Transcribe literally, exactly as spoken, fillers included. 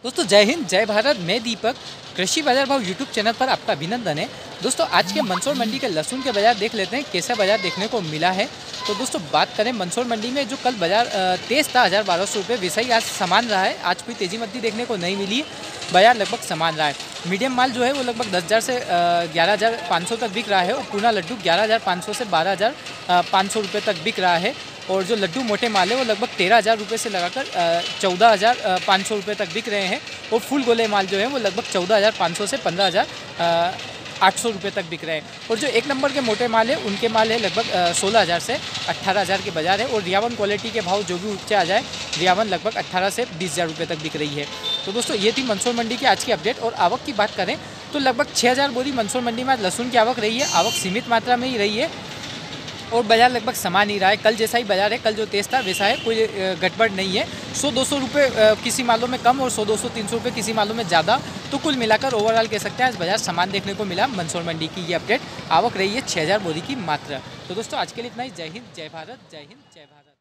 दोस्तों जय हिंद जय भारत। मैं दीपक, कृषि बाजार भाव यूट्यूब चैनल पर आपका अभिनंदन है। दोस्तों आज के मंदसौर मंडी के लहसुन के बाजार देख लेते हैं कैसा बाजार देखने को मिला है। तो दोस्तों बात करें मंदसौर मंडी में, जो कल बाजार तेज था हज़ार बारह सौ रुपये, वैसा ही आज समान रहा है। आज कोई तेजी मद्दी देखने को नहीं मिली है, बाजार लगभग समान रहा है। मीडियम माल जो है वो लगभग दस हज़ार से ग्यारह हज़ार पाँच सौ तक बिक रहा है और पूना लड्डू ग्यारह हज़ार पाँच सौ से बारह हज़ार पाँच सौ रुपये तक बिक रहा है। और जो लड्डू मोटे माल है वो लगभग तेरह हज़ार रुपये से लगाकर चौदह हज़ार पाँच सौ रुपये तक बिक रहे हैं। और फुल गोले माल जो है वो लगभग चौदह हज़ार पाँच सौ से पंद्रह हज़ार आठ सौ रुपये तक बिक रहे हैं। और जो एक नंबर के मोटे माल है उनके माल है लगभग सोलह हज़ार से अट्ठारह हज़ार के बाजार है। और रियावन क्वालिटी के भाव जो भी ऊँचे आ जाए, रियावन लगभग अट्ठारह से बीस हज़ार रुपये तक बिक रही है। तो दोस्तों ये थी मंदसौर मंडी की आज की अपडेट। और आवक की बात करें तो लगभग छः हज़ार बोरी मंदसौर मंडी में आज लहसुन की आवक रही है। आवक सीमित मात्रा में ही रही है और बाजार लगभग समान ही रहा है। कल जैसा ही बाजार है, कल जो तेज़ था वैसा है, कोई गड़बड़ नहीं है। सौ दो सौ रुपये किसी मालों में कम और सौ दो सौ तीन सौ रुपये किसी मालों में ज़्यादा। तो कुल मिलाकर ओवरऑल कह सकते हैं आज बाजार समान देखने को मिला। मंदसौर मंडी की ये अपडेट, आवक रही है छः हज़ार बोरी की मात्रा। तो दोस्तों आज के लिए इतना ही। जय हिंद जय भारत, जय हिंद जय भारत।